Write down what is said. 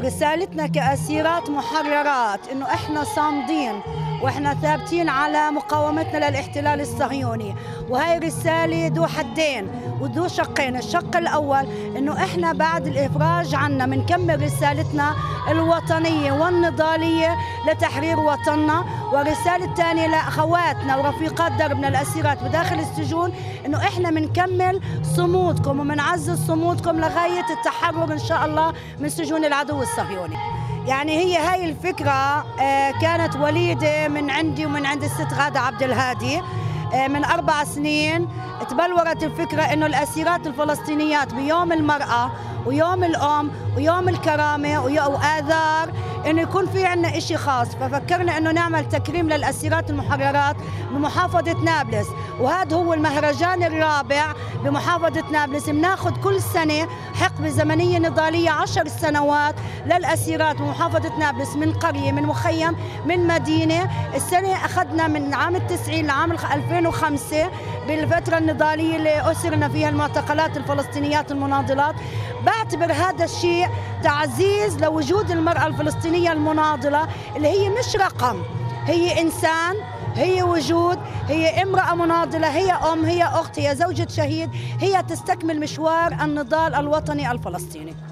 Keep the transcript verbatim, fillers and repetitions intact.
رسالتنا كأسيرات محررات إنه إحنا صامدين وإحنا ثابتين على مقاومتنا للاحتلال الصهيوني، وهي رسالة ذو حدين وذو شقين. الشق الأول إنه إحنا بعد الإفراج عنا بنكمل رسالتنا الوطنية والنضالية لتحرير وطننا، والرسالة الثانية لأخواتنا ورفيقات دربنا الأسيرات بداخل السجون إنه إحنا بنكمل صمودكم وبنعزز صمودكم لغاية التحرر إن شاء الله من سجون العدو الصهيوني. يعني هي هاي الفكرة كانت وليدة من عندي ومن عند الست غادة عبد الهادي من أربع سنين. تبلورت الفكرة إنه الأسيرات الفلسطينيات بيوم المرأة ويوم الأم ويوم الكرامة وآذار إنه يكون في عنا إشي خاص، ففكرنا إنه نعمل تكريم للأسيرات المحررات بمحافظة نابلس، وهذا هو المهرجان الرابع بمحافظة نابلس. بناخذ كل سنة حقبة زمنية نضالية عشر سنوات للأسيرات بمحافظة نابلس، من قرية من مخيم من مدينة. السنة أخذنا من عام التسعين لعام ألفين وخمسة بالفترة النضالية اللي أسرنا فيها المعتقلات الفلسطينيات المناضلات. بعتبر هذا الشيء تعزيز لوجود المرأة الفلسطينية المناضلة اللي هي مش رقم، هي إنسان، هي وجود، هي امرأة مناضلة، هي أم، هي أخت، هي زوجة شهيد، هي تستكمل مشوار النضال الوطني الفلسطيني.